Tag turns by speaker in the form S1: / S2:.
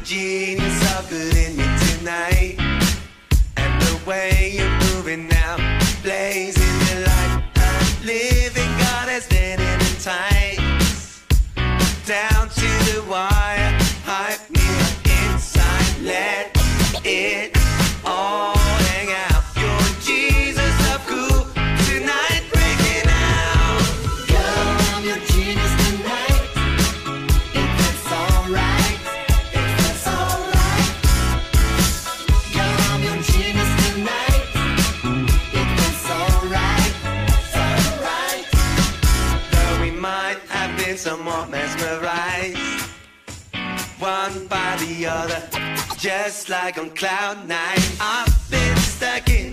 S1: genius of good in me tonight. And the way you're moving now, blazing your light. A living goddess standing in tights, down to the wire. Hype me up inside, let it all hang out. You're Jesus of cool tonight, breaking out.
S2: Girl, I'm your genius tonight. It feels alright. It feels alright. Girl, I'm your genius tonight. It feels alright. Alright.
S1: Though we might have been somewhat mesmerized, one by the other, just like on cloud nine. I've been stuck in